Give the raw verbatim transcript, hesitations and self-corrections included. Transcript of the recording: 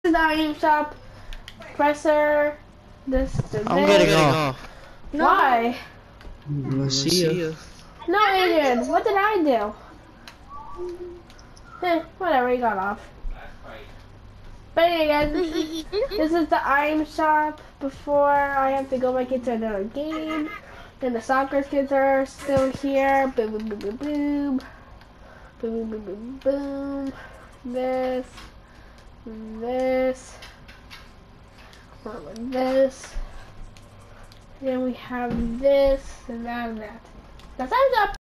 the item shop. Presser. This to I'm this. getting off. No. Why? We'll see you. No, Adrian. What did I do? Eh, whatever. He got off. But anyway, guys, this is, this is the item shop before I have to go back into another game. And the soccer kids are still here. Boom, boom, boom, boom, boom. Boom, boom, boom, boom, boom. This. This. This. Then we have this and that and that. That's time's up.